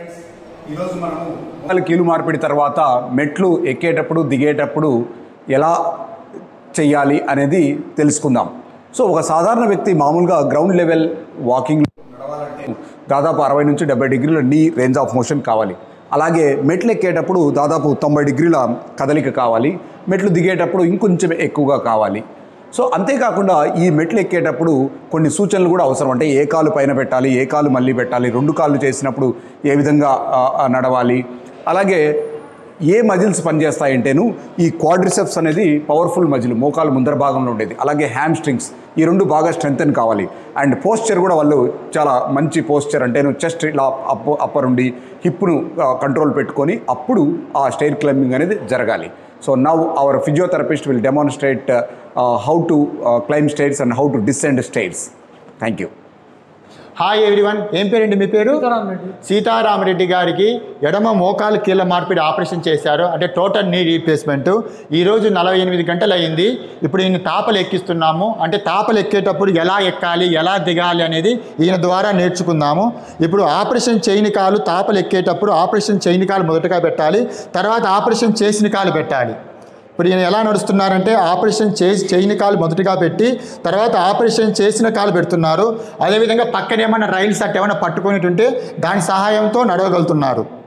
ఈరోజు మనము కీలు మార్పిడి తర్వాత మెట్లు ఎక్కేటప్పుడు దిగేటప్పుడు ఎలా చెయ్యాలి అనేది తెలుసుకుందాం. సో ఒక సాధారణ వ్యక్తి మామూలుగా గ్రౌండ్ లెవెల్ వాకింగ్ నడవాలంటే దాదాపు 60 నుంచి 70 డిగ్రీల నీ రేంజ్ ఆఫ్ మోషన్ కావాలి. అలాగే మెట్లు ఎక్కేటప్పుడు దాదాపు 90 డిగ్రీల కదలిక కావాలి. మెట్లు దిగేటప్పుడు ఇంకొంచెం ఎక్కువగా కావాలి. సో అంతేకాకుండా ఈ మెట్లు ఎక్కేటప్పుడు కొన్ని సూచనలు కూడా అవసరం. అంటే ఏ కాలు పైన పెట్టాలి, ఏ కాలు మళ్ళీ పెట్టాలి, 2 కాళ్ళు చేసినప్పుడు ఏ విధంగా నడవాలి, అలాగే ఏ మజిల్స్ పనిచేస్తాయంటేను ఈ క్వాడ్రిసెప్స్ అనేది పవర్ఫుల్ మజిల్, మోకాలు ముందర భాగంలో ఉండేది. అలాగే హ్యామ్ స్ట్రింగ్స్ ఈ 2 బాగా స్ట్రెంగ్తెన్ కావాలి. అండ్ పోస్చర్ కూడా వాళ్ళు చాలా మంచి పోస్చర్ అంటే చెస్ట్ ఇలా అప్పర్ ఉండి హిప్ను కంట్రోల్ పెట్టుకొని అప్పుడు ఆ స్టైర్ క్లైంబింగ్ అనేది జరగాలి. So now our physiotherapist will demonstrate how to climb stairs and how to descend stairs. Thank you. Hi everyone, ఏం పేరండి మీ పేరు? సీతారామరెడ్డి గారికి ఎడమ మోకాలు కీళ్ళ మార్పిడి ఆపరేషన్ చేశారు. అంటే టోటల్ నీ రీప్లేస్మెంట్. ఈరోజు 48 గంటలు అయ్యింది. ఇప్పుడు ఈయన తాపలు ఎక్కిస్తున్నాము. అంటే తాపలు ఎక్కేటప్పుడు ఎలా ఎక్కాలి, ఎలా దిగాలి అనేది ఈయన ద్వారా నేర్చుకుందాము. ఇప్పుడు ఆపరేషన్ చేయని కాలు తాపలు ఎక్కేటప్పుడు ఆపరేషన్ చేయని కాలు మొదటగా పెట్టాలి, తర్వాత ఆపరేషన్ చేసిన కాలు పెట్టాలి. ఇప్పుడు ఈయన ఎలా నడుస్తున్నారంటే ఆపరేషన్ చేయని కాలు మొదటిగా పెట్టి తర్వాత ఆపరేషన్ చేసిన కాలు పెడుతున్నారు. అదేవిధంగా పక్కన ఏమైనా రైలు సెట్ ఏమైనా పట్టుకునేటుంటే దాని సహాయంతో నడవగలుగుతున్నారు.